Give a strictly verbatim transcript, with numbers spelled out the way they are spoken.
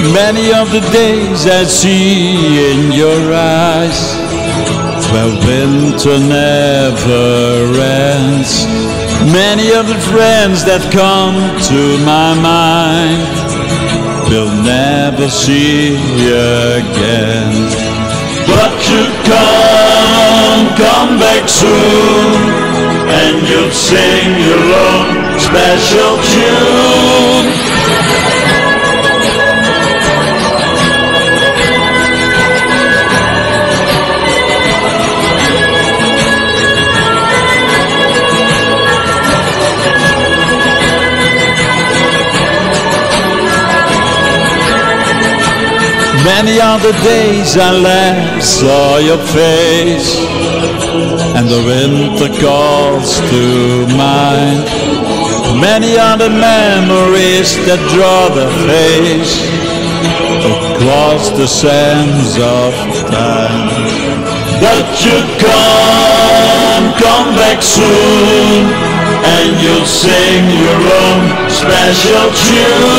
Many of the days I see in your eyes, where winter never ends. Many of the friends that come to my mind will never see again. But you come, come back soon, and you'll sing your own special tune. Many other days I last saw your face, and the winter calls to mind. Many other memories that draw their face across the sands of time. But you come, come back soon, and you'll sing your own special tune.